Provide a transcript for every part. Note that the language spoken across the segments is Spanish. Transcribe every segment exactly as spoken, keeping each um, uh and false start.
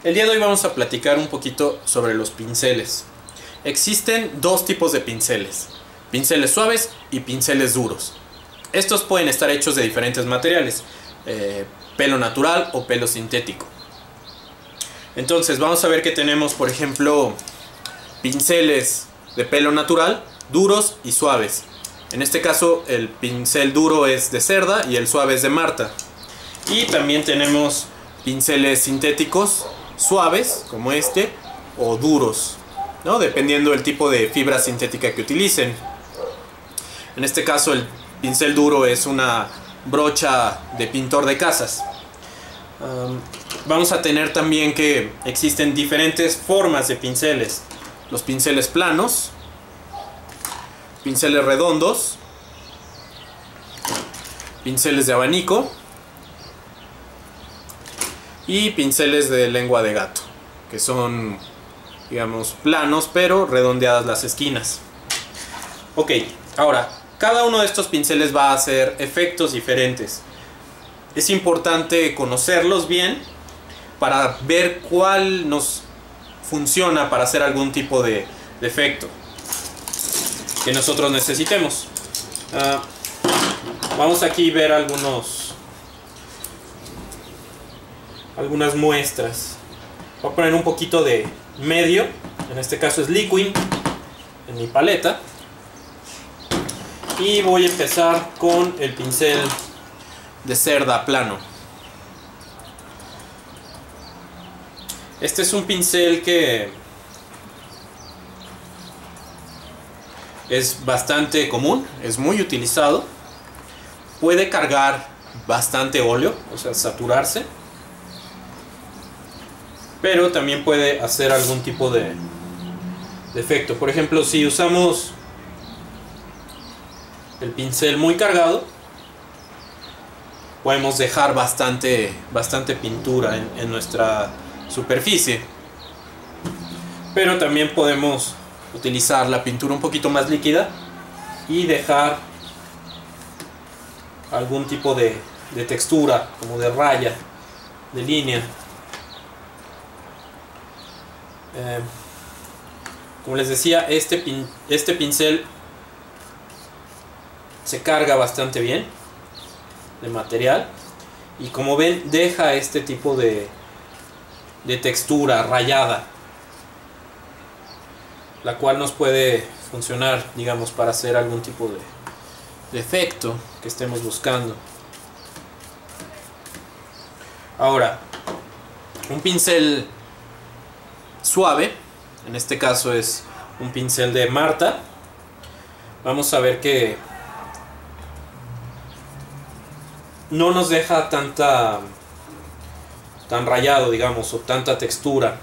El día de hoy vamos a platicar un poquito sobre los pinceles. Existen dos tipos de pinceles, pinceles suaves y pinceles duros. Estos pueden estar hechos de diferentes materiales, eh, pelo natural o pelo sintético. Entonces vamos a ver que tenemos, por ejemplo, pinceles de pelo natural, duros y suaves. En este caso el pincel duro es de Cerda y el suave es de Marta. Y también tenemos pinceles sintéticos suaves, como este, o duros, ¿no? Dependiendo del tipo de fibra sintética que utilicen. En este caso el pincel duro es una brocha de pintor de casas. Um, vamos a tener también que existen diferentes formas de pinceles. Los pinceles planos, pinceles redondos, pinceles de abanico y pinceles de lengua de gato, que son, digamos, planos pero redondeadas las esquinas. Ok, ahora, cada uno de estos pinceles va a hacer efectos diferentes. Es importante conocerlos bien para ver cuál nos funciona para hacer algún tipo de, de efecto que nosotros necesitemos. Uh, vamos aquí a ver algunos algunas muestras. Voy a poner un poquito de medio, en este caso es liquid, en mi paleta. Y voy a empezar con el pincel de Cerda plano. Este es un pincel que es bastante común, es muy utilizado. Puede cargar bastante óleo, o sea, saturarse. Pero también puede hacer algún tipo de, de efecto. Por ejemplo, si usamos el pincel muy cargado, podemos dejar bastante, bastante pintura en, en nuestra superficie. Pero también podemos utilizar la pintura un poquito más líquida y dejar algún tipo de, de textura, como de raya, de línea. Eh, como les decía, este, pin, este pincel se carga bastante bien de material y, como ven, deja este tipo de, de textura rayada, la cual nos puede funcionar, digamos, para hacer algún tipo de, de efecto que estemos buscando. Ahora, un pincel suave, en este caso es un pincel de Marta. Vamos a ver que no nos deja tanta tan rayado, digamos, o tanta textura.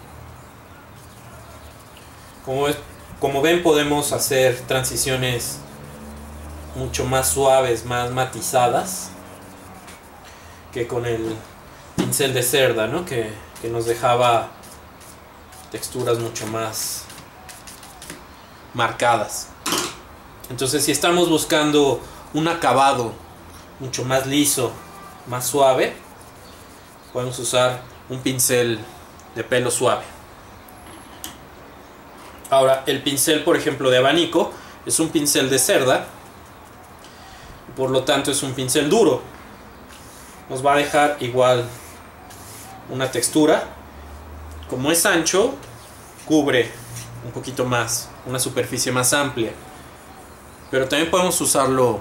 Como, es, como ven, podemos hacer transiciones mucho más suaves, más matizadas que con el pincel de Cerda, ¿no? que, que nos dejaba texturas mucho más marcadas. Entonces, si estamos buscando un acabado mucho más liso, más suave, podemos usar un pincel de pelo suave. Ahora, el pincel, por ejemplo, de abanico es un pincel de Cerda, por lo tanto es un pincel duro. Nos va a dejar igual una textura. Como es ancho, cubre un poquito más, una superficie más amplia. Pero también podemos usarlo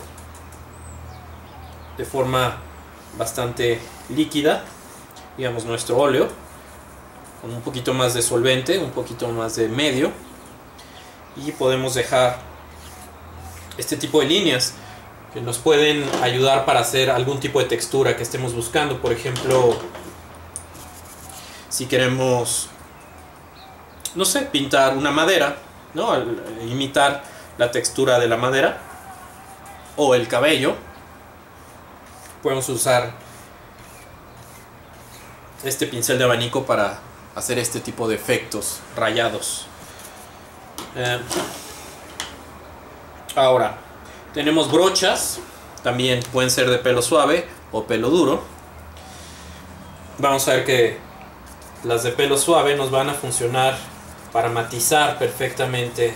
de forma bastante líquida, digamos nuestro óleo, con un poquito más de solvente, un poquito más de medio, y podemos dejar este tipo de líneas que nos pueden ayudar para hacer algún tipo de textura que estemos buscando. Por ejemplo, si queremos, no sé, pintar una madera, ¿no? Imitar la textura de la madera o el cabello, podemos usar este pincel de abanico para hacer este tipo de efectos rayados. Eh, ahora, tenemos brochas, también pueden ser de pelo suave o pelo duro. Vamos a ver que las de pelo suave nos van a funcionar para matizar perfectamente,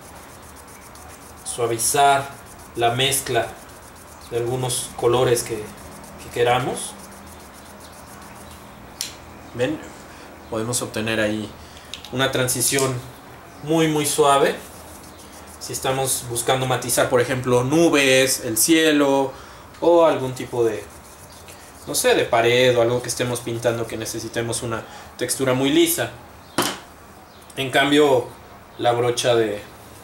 suavizar la mezcla de algunos colores que, que queramos. ¿Ven? Podemos obtener ahí una transición muy muy suave. Si estamos buscando matizar, por ejemplo, nubes, el cielo o algún tipo de, no sé, de pared o algo que estemos pintando que necesitemos una textura muy lisa. En cambio, la brocha de,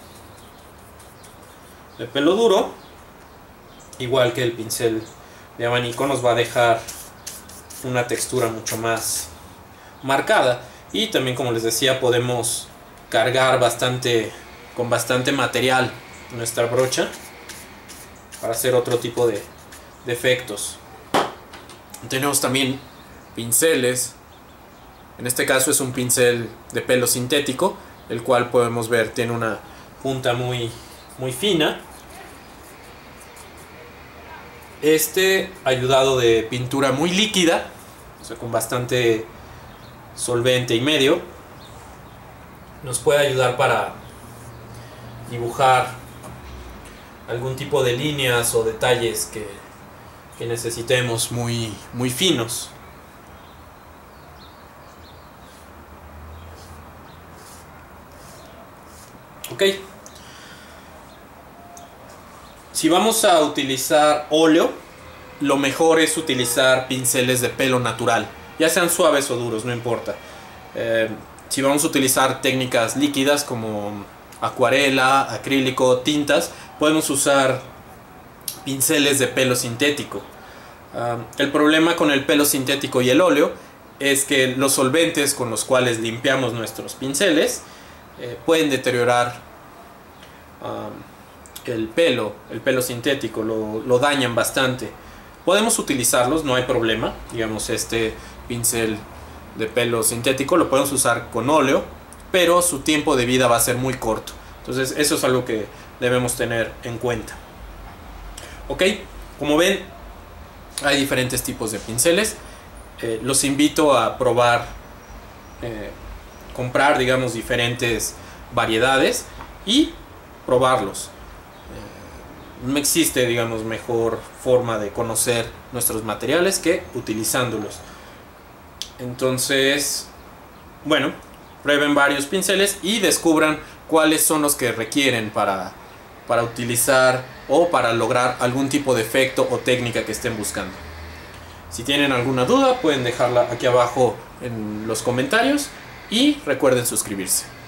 de pelo duro, igual que el pincel de abanico, nos va a dejar una textura mucho más marcada. Y también, como les decía, podemos cargar bastante con bastante material nuestra brocha para hacer otro tipo de, de efectos. Tenemos también pinceles. En este caso es un pincel de pelo sintético, el cual podemos ver tiene una punta muy, muy fina. Este, ayudado de pintura muy líquida, o sea, con bastante solvente y medio, nos puede ayudar para dibujar algún tipo de líneas o detalles que, que necesitemos muy, muy finos. Ok. Si vamos a utilizar óleo, lo mejor es utilizar pinceles de pelo natural, ya sean suaves o duros, no importa. Eh, si vamos a utilizar técnicas líquidas como acuarela, acrílico, tintas, podemos usar pinceles de pelo sintético. Uh, el problema con el pelo sintético y el óleo es que los solventes con los cuales limpiamos nuestros pinceles eh, pueden deteriorar uh, el pelo, el pelo sintético, lo, lo dañan bastante. Podemos utilizarlos, no hay problema. Digamos, este pincel de pelo sintético lo podemos usar con óleo, pero su tiempo de vida va a ser muy corto. Entonces eso es algo que debemos tener en cuenta. Ok, como ven, hay diferentes tipos de pinceles. Eh, los invito a probar, eh, comprar, digamos, diferentes variedades y probarlos. Eh, no existe, digamos, mejor forma de conocer nuestros materiales que utilizándolos. Entonces, bueno, prueben varios pinceles y descubran cuáles son los que requieren para, para utilizar o para lograr algún tipo de efecto o técnica que estén buscando. Si tienen alguna duda, pueden dejarla aquí abajo en los comentarios y recuerden suscribirse.